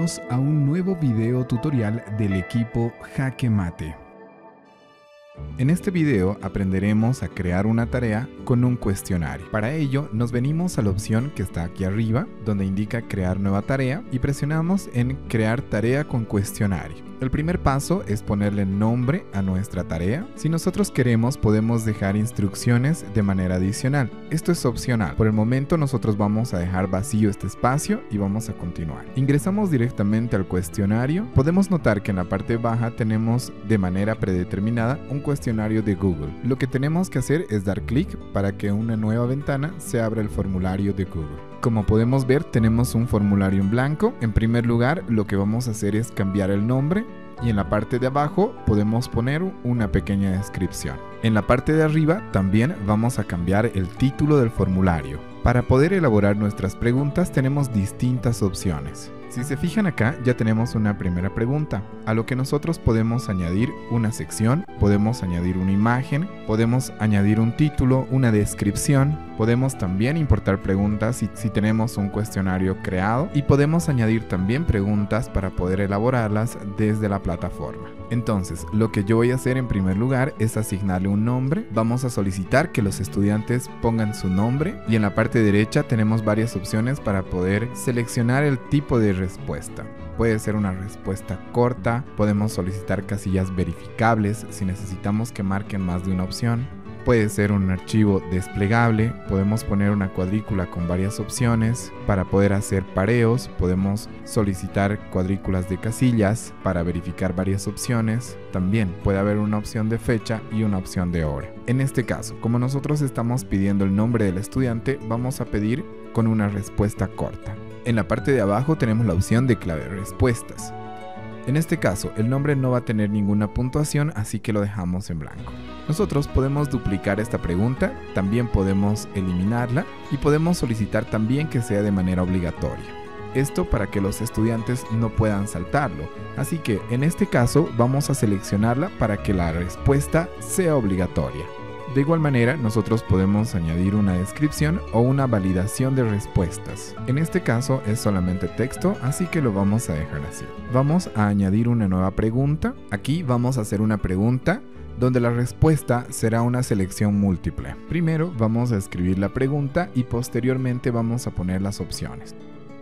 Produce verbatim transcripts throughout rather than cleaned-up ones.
Bienvenidos a un nuevo video tutorial del equipo Jaque Mate. En este video aprenderemos a crear una tarea con un cuestionario. Para ello nos venimos a la opción que está aquí arriba, donde indica crear nueva tarea, y presionamos en crear tarea con cuestionario. El primer paso es ponerle nombre a nuestra tarea. Si nosotros queremos, podemos dejar instrucciones de manera adicional. Esto es opcional. Por el momento nosotros vamos a dejar vacío este espacio y vamos a continuar. Ingresamos directamente al cuestionario. Podemos notar que en la parte baja tenemos de manera predeterminada un cuestionario de Google. Lo que tenemos que hacer es dar clic para que una nueva ventana se abra el formulario de Google. Como podemos ver, tenemos un formulario en blanco. En primer lugar, lo que vamos a hacer es cambiar el nombre y en la parte de abajo podemos poner una pequeña descripción. En la parte de arriba también vamos a cambiar el título del formulario. Para poder elaborar nuestras preguntas tenemos distintas opciones. Si se fijan acá, ya tenemos una primera pregunta, a lo que nosotros podemos añadir una sección, podemos añadir una imagen, podemos añadir un título, una descripción, podemos también importar preguntas si, si tenemos un cuestionario creado y podemos añadir también preguntas para poder elaborarlas desde la plataforma. Entonces, lo que yo voy a hacer en primer lugar es asignarle un nombre. Vamos a solicitar que los estudiantes pongan su nombre y en la parte derecha tenemos varias opciones para poder seleccionar el tipo de respuesta. Puede ser una respuesta corta, podemos solicitar casillas verificables si necesitamos que marquen más de una opción. Puede ser un archivo desplegable, podemos poner una cuadrícula con varias opciones. Para poder hacer pareos, podemos solicitar cuadrículas de casillas para verificar varias opciones. También puede haber una opción de fecha y una opción de hora. En este caso, como nosotros estamos pidiendo el nombre del estudiante, vamos a pedir con una respuesta corta. En la parte de abajo tenemos la opción de clave respuestas. En este caso, el nombre no va a tener ninguna puntuación, así que lo dejamos en blanco. Nosotros podemos duplicar esta pregunta, también podemos eliminarla y podemos solicitar también que sea de manera obligatoria. Esto para que los estudiantes no puedan saltarlo, así que en este caso vamos a seleccionarla para que la respuesta sea obligatoria. De igual manera, nosotros podemos añadir una descripción o una validación de respuestas. En este caso es solamente texto, así que lo vamos a dejar así. Vamos a añadir una nueva pregunta. Aquí vamos a hacer una pregunta donde la respuesta será una selección múltiple. Primero vamos a escribir la pregunta y posteriormente vamos a poner las opciones.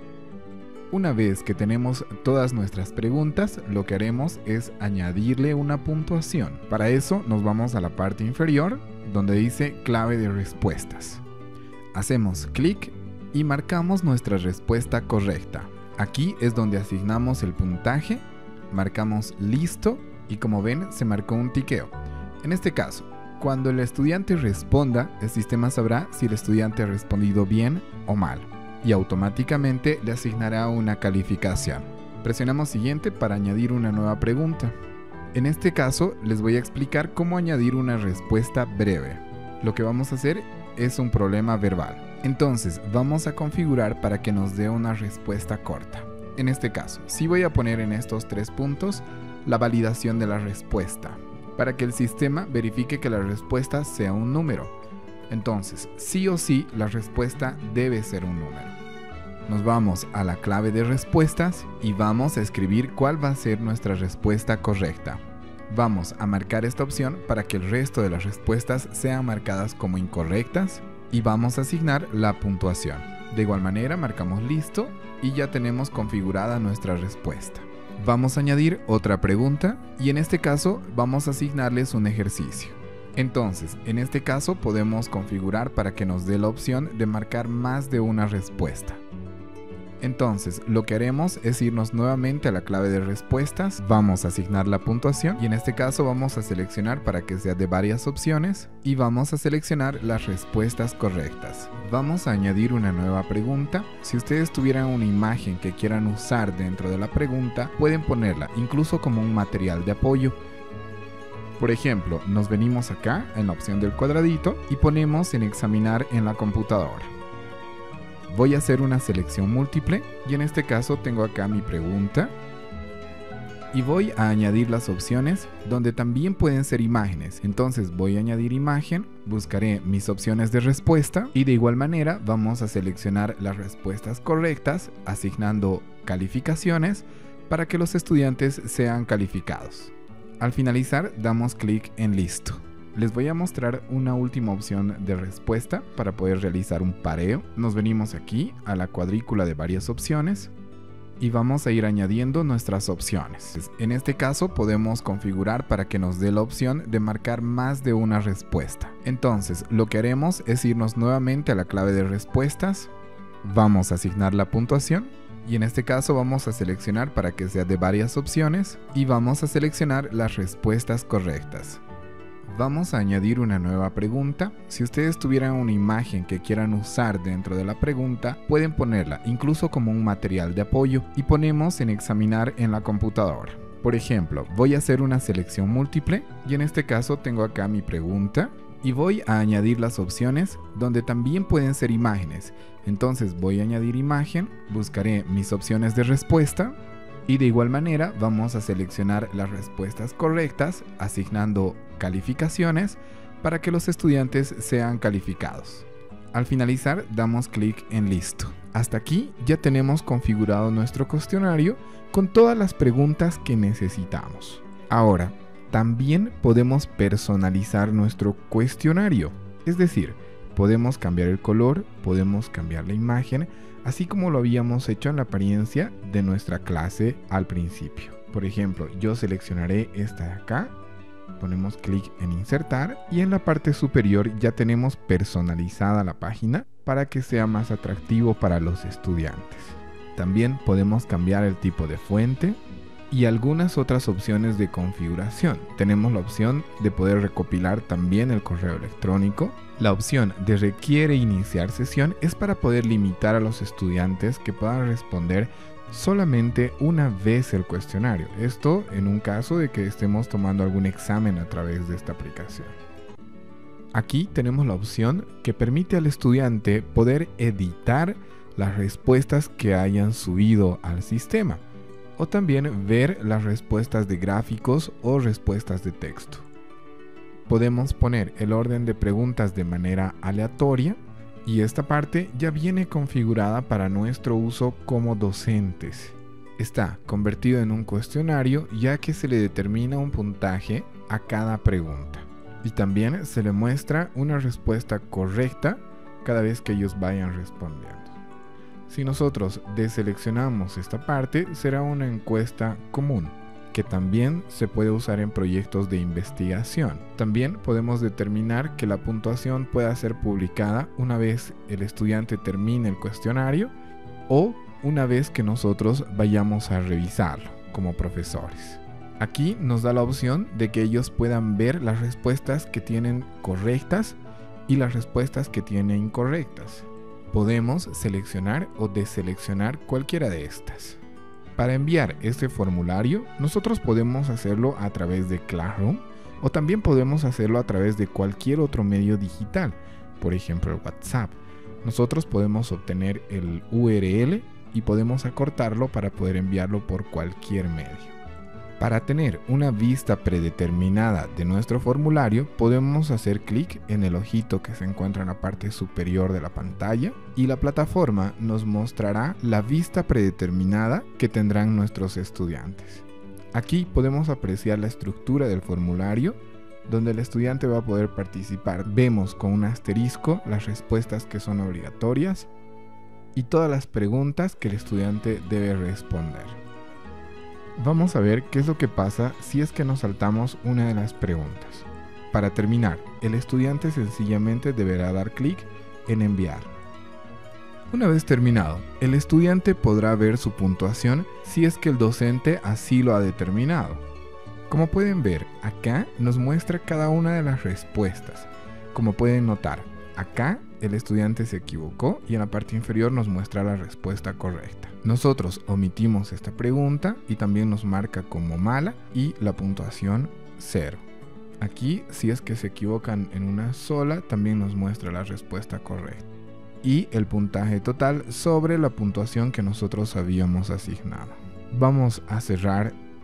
Una vez que tenemos todas nuestras preguntas, lo que haremos es añadirle una puntuación. Para eso nos vamos a la parte inferior, donde dice clave de respuestas. Hacemos clic y marcamos nuestra respuesta correcta. Aquí es donde asignamos el puntaje, marcamos listo y como ven se marcó un tiqueo. En este caso, cuando el estudiante responda, el sistema sabrá si el estudiante ha respondido bien o mal y automáticamente le asignará una calificación. Presionamos siguiente para añadir una nueva pregunta. En este caso les voy a explicar cómo añadir una respuesta breve. Lo que vamos a hacer es un problema verbal. Entonces vamos a configurar para que nos dé una respuesta corta. En este caso, sí voy a poner en estos tres puntos la validación de la respuesta, para que el sistema verifique que la respuesta sea un número. Entonces, sí o sí, la respuesta debe ser un número. Nos vamos a la clave de respuestas y vamos a escribir cuál va a ser nuestra respuesta correcta. Vamos a marcar esta opción para que el resto de las respuestas sean marcadas como incorrectas y vamos a asignar la puntuación. De igual manera, marcamos listo y ya tenemos configurada nuestra respuesta. Vamos a añadir otra pregunta y en este caso vamos a asignarles un ejercicio. Entonces, en este caso podemos configurar para que nos dé la opción de marcar más de una respuesta. Entonces, lo que haremos es irnos nuevamente a la clave de respuestas, vamos a asignar la puntuación y en este caso vamos a seleccionar para que sea de varias opciones y vamos a seleccionar las respuestas correctas. Vamos a añadir una nueva pregunta. Si ustedes tuvieran una imagen que quieran usar dentro de la pregunta, pueden ponerla incluso como un material de apoyo. Por ejemplo, nos venimos acá en la opción del cuadradito y ponemos en examinar en la computadora. Voy a hacer una selección múltiple y en este caso tengo acá mi pregunta. y voy a añadir las opciones donde también pueden ser imágenes. Entonces voy a añadir imagen, buscaré mis opciones de respuesta y de igual manera vamos a seleccionar las respuestas correctas asignando calificaciones para que los estudiantes sean calificados. Al finalizar damos clic en listo. Les voy a mostrar una última opción de respuesta para poder realizar un pareo. Nos venimos aquí a la cuadrícula de varias opciones y vamos a ir añadiendo nuestras opciones. En este caso podemos configurar para que nos dé la opción de marcar más de una respuesta. Entonces lo que haremos es irnos nuevamente a la clave de respuestas, vamos a asignar la puntuación y en este caso vamos a seleccionar para que sea de varias opciones y vamos a seleccionar las respuestas correctas. Vamos a añadir una nueva pregunta. Si ustedes tuvieran una imagen que quieran usar dentro de la pregunta, pueden ponerla incluso como un material de apoyo y ponemos en examinar en la computadora. Por ejemplo, voy a hacer una selección múltiple y en este caso tengo acá mi pregunta y voy a añadir las opciones donde también pueden ser imágenes. Entonces voy a añadir imagen, buscaré mis opciones de respuesta y de igual manera vamos a seleccionar las respuestas correctas asignando calificaciones para que los estudiantes sean calificados. Al finalizar damos clic en listo. Hasta aquí ya tenemos configurado nuestro cuestionario con todas las preguntas que necesitamos. Ahora, también podemos personalizar nuestro cuestionario, es decir, podemos cambiar el color, podemos cambiar la imagen, así como lo habíamos hecho en la apariencia de nuestra clase al principio. Por ejemplo, yo seleccionaré esta de acá, ponemos clic en insertar y en la parte superior ya tenemos personalizada la página para que sea más atractivo para los estudiantes. También podemos cambiar el tipo de fuente y algunas otras opciones de configuración. Tenemos la opción de poder recopilar también el correo electrónico. La opción de requiere iniciar sesión es para poder limitar a los estudiantes que puedan responder solamente una vez el cuestionario. Esto en un caso de que estemos tomando algún examen a través de esta aplicación. Aquí tenemos la opción que permite al estudiante poder editar las respuestas que hayan subido al sistema o también ver las respuestas de gráficos o respuestas de texto. Podemos poner el orden de preguntas de manera aleatoria y esta parte ya viene configurada para nuestro uso como docentes. Está convertido en un cuestionario ya que se le determina un puntaje a cada pregunta y también se le muestra una respuesta correcta cada vez que ellos vayan respondiendo. Si nosotros deseleccionamos esta parte, será una encuesta común, que también se puede usar en proyectos de investigación. También podemos determinar que la puntuación pueda ser publicada una vez el estudiante termine el cuestionario o una vez que nosotros vayamos a revisarlo como profesores. Aquí nos da la opción de que ellos puedan ver las respuestas que tienen correctas y las respuestas que tienen incorrectas. Podemos seleccionar o deseleccionar cualquiera de estas. Para enviar este formulario, nosotros podemos hacerlo a través de Classroom o también podemos hacerlo a través de cualquier otro medio digital, por ejemplo el WhatsApp. Nosotros podemos obtener el U R L y podemos acortarlo para poder enviarlo por cualquier medio. Para tener una vista predeterminada de nuestro formulario, podemos hacer clic en el ojito que se encuentra en la parte superior de la pantalla y la plataforma nos mostrará la vista predeterminada que tendrán nuestros estudiantes. Aquí podemos apreciar la estructura del formulario, donde el estudiante va a poder participar. Vemos con un asterisco las respuestas que son obligatorias y todas las preguntas que el estudiante debe responder. Vamos a ver qué es lo que pasa si es que nos saltamos una de las preguntas. Para terminar, el estudiante sencillamente deberá dar clic en enviar. Una vez terminado, el estudiante podrá ver su puntuación si es que el docente así lo ha determinado. Como pueden ver, acá nos muestra cada una de las respuestas. Como pueden notar, acá el estudiante se equivocó y en la parte inferior nos muestra la respuesta correcta. Nosotros omitimos esta pregunta y también nos marca como mala y la puntuación cero. Aquí, si es que se equivocan en una sola, también nos muestra la respuesta correcta y el puntaje total sobre la puntuación que nosotros habíamos asignado. Vamos a cerrar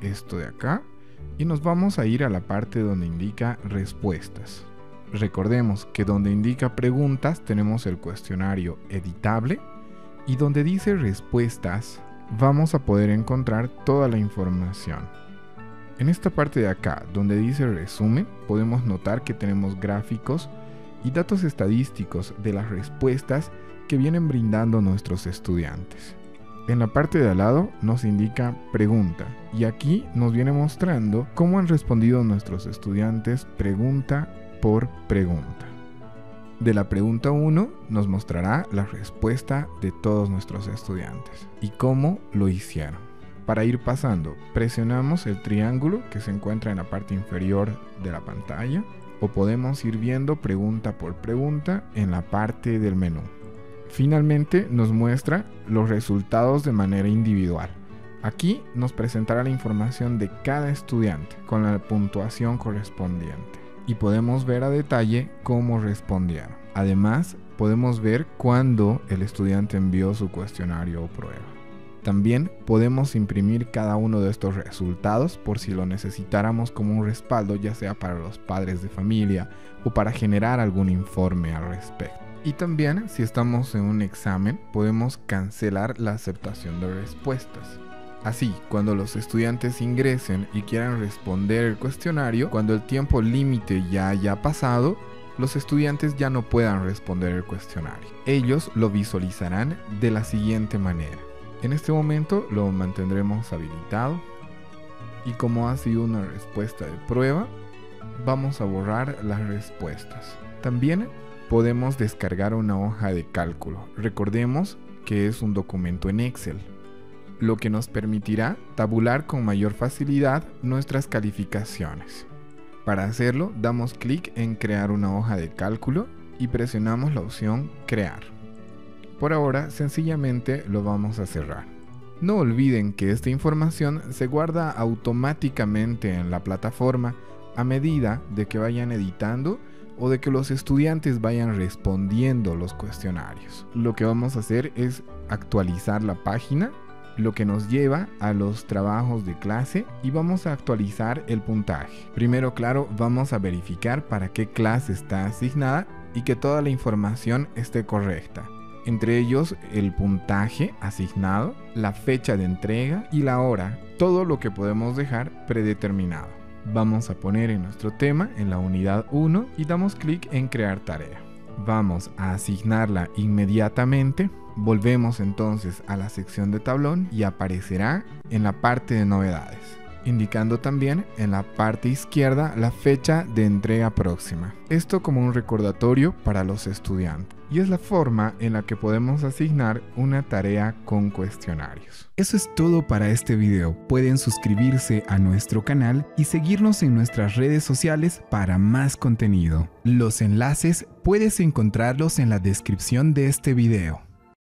esto de acá y nos vamos a ir a la parte donde indica respuestas. Recordemos que donde indica preguntas tenemos el cuestionario editable y donde dice respuestas vamos a poder encontrar toda la información. En esta parte de acá donde dice resumen podemos notar que tenemos gráficos y datos estadísticos de las respuestas que vienen brindando nuestros estudiantes. En la parte de al lado nos indica pregunta y aquí nos viene mostrando cómo han respondido nuestros estudiantes pregunta por pregunta. De la pregunta uno nos mostrará la respuesta de todos nuestros estudiantes y cómo lo hicieron. Para ir pasando, presionamos el triángulo que se encuentra en la parte inferior de la pantalla o podemos ir viendo pregunta por pregunta en la parte del menú. Finalmente nos muestra los resultados de manera individual. Aquí nos presentará la información de cada estudiante con la puntuación correspondiente y podemos ver a detalle cómo respondieron. Además, podemos ver cuándo el estudiante envió su cuestionario o prueba. También podemos imprimir cada uno de estos resultados por si lo necesitáramos como un respaldo, ya sea para los padres de familia o para generar algún informe al respecto. Y también, si estamos en un examen, podemos cancelar la aceptación de respuestas. Así, cuando los estudiantes ingresen y quieran responder el cuestionario, cuando el tiempo límite ya haya pasado, los estudiantes ya no puedan responder el cuestionario. Ellos lo visualizarán de la siguiente manera. En este momento lo mantendremos habilitado y como ha sido una respuesta de prueba, vamos a borrar las respuestas. También podemos descargar una hoja de cálculo. Recordemos que es un documento en Excel, lo que nos permitirá tabular con mayor facilidad nuestras calificaciones. Para hacerlo, damos clic en crear una hoja de cálculo y presionamos la opción crear. Por ahora, sencillamente lo vamos a cerrar. No olviden que esta información se guarda automáticamente en la plataforma a medida de que vayan editando o de que los estudiantes vayan respondiendo los cuestionarios. Lo que vamos a hacer es actualizar la página, lo que nos lleva a los trabajos de clase y vamos a actualizar el puntaje. Primero, claro, vamos a verificar para qué clase está asignada y que toda la información esté correcta. Entre ellos el puntaje asignado, la fecha de entrega y la hora, todo lo que podemos dejar predeterminado. Vamos a poner en nuestro tema en la unidad uno y damos clic en crear tarea. Vamos a asignarla inmediatamente. Volvemos entonces a la sección de tablón y aparecerá en la parte de novedades, indicando también en la parte izquierda la fecha de entrega próxima. Esto como un recordatorio para los estudiantes. Y es la forma en la que podemos asignar una tarea con cuestionarios. Eso es todo para este video. Pueden suscribirse a nuestro canal y seguirnos en nuestras redes sociales para más contenido. Los enlaces puedes encontrarlos en la descripción de este video.